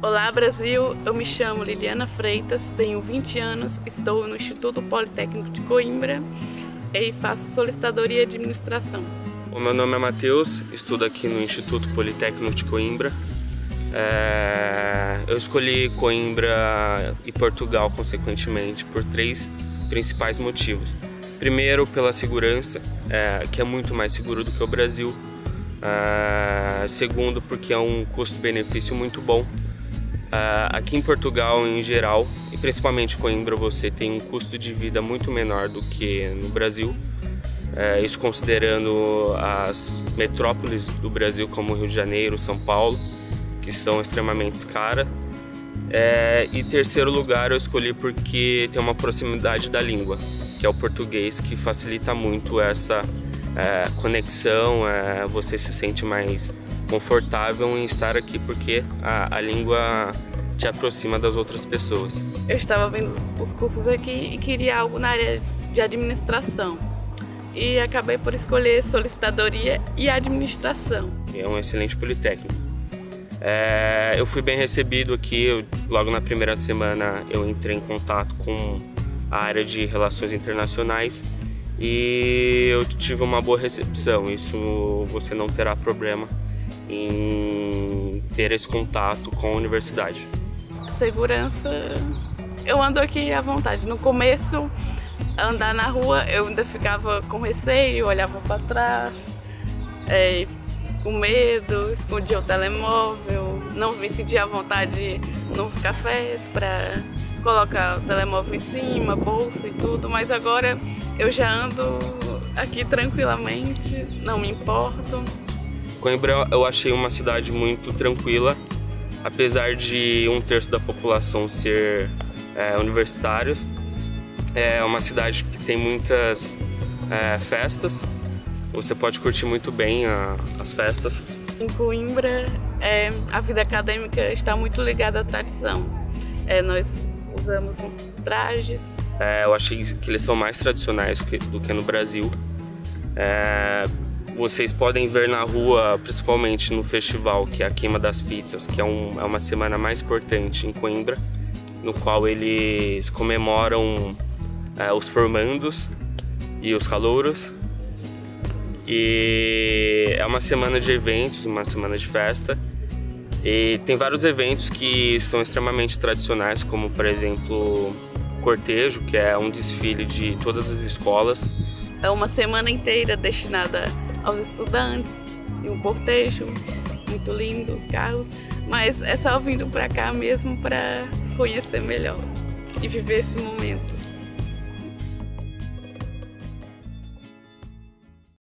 Olá Brasil, eu me chamo Liliana Freitas, tenho 20 anos, estou no Instituto Politécnico de Coimbra e faço solicitadoria de administração. O meu nome é Matheus, estudo aqui no Instituto Politécnico de Coimbra. Eu escolhi Coimbra e Portugal, consequentemente, por 3 principais motivos. Primeiro, pela segurança, que é muito mais seguro do que o Brasil. Segundo, porque é um custo-benefício muito bom. Aqui em Portugal, em geral, e principalmente Coimbra, você tem um custo de vida muito menor do que no Brasil. Isso considerando as metrópoles do Brasil, como Rio de Janeiro, São Paulo, que são extremamente caras. E terceiro lugar eu escolhi porque tem uma proximidade da língua, que é o português, que facilita muito essa conexão, você se sente mais confortável em estar aqui porque a língua te aproxima das outras pessoas. Eu estava vendo os cursos aqui e queria algo na área de administração e acabei por escolher solicitadoria e administração. É um excelente politécnico. Eu fui bem recebido aqui, logo na primeira semana eu entrei em contato com a área de relações internacionais e eu tive uma boa recepção. Isso você não terá problema em ter esse contato com a universidade. Segurança, eu ando aqui à vontade. No começo, andar na rua, eu ainda ficava com receio, olhava para trás, com medo, escondia o telemóvel, não me sentia à vontade nos cafés para colocar o telemóvel em cima, bolsa e tudo, mas agora eu já ando aqui tranquilamente, não me importo. Coimbra eu achei uma cidade muito tranquila, apesar de 1/3 da população ser universitários. É uma cidade que tem muitas festas, você pode curtir muito bem as festas. Em Coimbra, a vida acadêmica está muito ligada à tradição. Nós usamos trajes. Eu achei que eles são mais tradicionais do que no Brasil. Vocês podem ver na rua, principalmente no festival, que é a Queima das Fitas, que é uma semana mais importante em Coimbra, no qual eles comemoram os formandos e os calouros. E é uma semana de eventos, uma semana de festa. E tem vários eventos que são extremamente tradicionais, como por exemplo o cortejo, que é um desfile de todas as escolas. É uma semana inteira destinada aos estudantes e um cortejo muito lindo, os carros, mas é só vindo para cá mesmo para conhecer melhor e viver esse momento.